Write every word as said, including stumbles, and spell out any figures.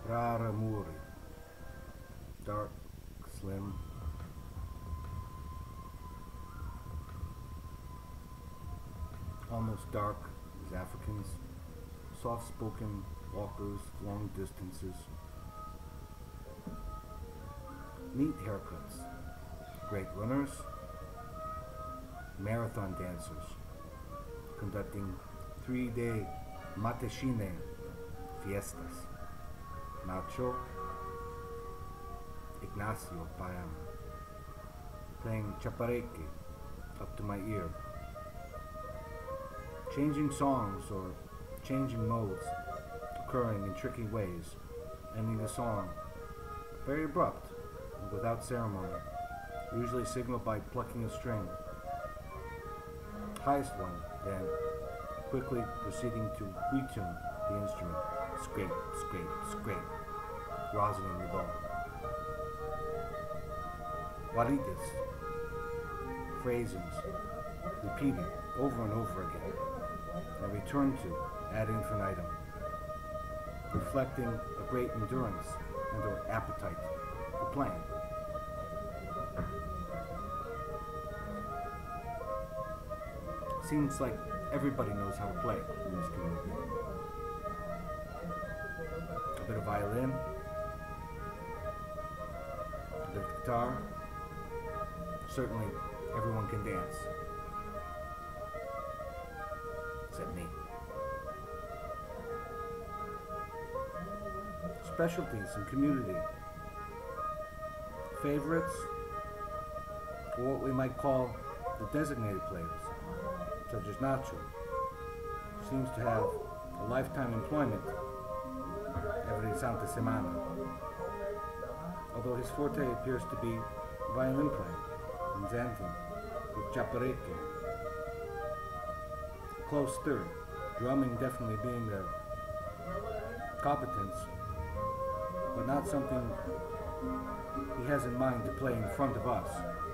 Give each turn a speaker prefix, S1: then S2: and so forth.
S1: Raramuri. Dark, slim. Almost dark as Africans. Soft-spoken walkers, long distances. Neat haircuts. Great runners. Marathon dancers. Conducting three-day Mateshine fiestas. Nacho, Ignacio Payan, playing chapareque up to my ear. Changing songs or changing modes, occurring in tricky ways, ending the song very abrupt and without ceremony, usually signaled by plucking a string. Highest one, then, quickly proceeding to retune the instrument, scrape, scrape, scrape, rosining the ball. Guaritas, phrasings, repeated over and over again, and returned to ad infinitum, reflecting a great endurance and or appetite for playing. Seems like everybody knows how to play in this community. A bit of violin, a bit of guitar. Certainly, everyone can dance. Except me. Specialties in community. Favorites, or what we might call the designated players, such as Nacho, seems to have a lifetime employment every Santa Semana, although his forte appears to be violin playing and zanting with chapareque. Close third, drumming definitely being a competence, but not something he has in mind to play in front of us.